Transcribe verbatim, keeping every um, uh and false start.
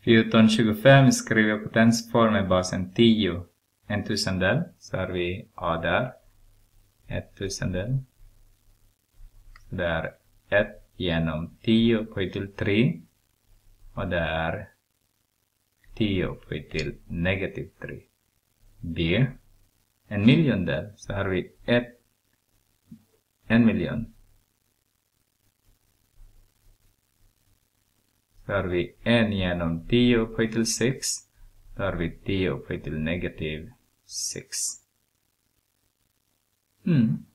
fjorton tjugofem skriver jag potensform med basen tio. En tusendel, så har vi A där. Ett tusendel. Så det är ett genom tio upphöjt till tre. Och det är tio upphöjt till negativ tre. B. En miljondel, så har vi ett, en miljon. Så har vi en genom tio upphöjt till sex. Då har vi tio upphöjt till negativ sex. Mm.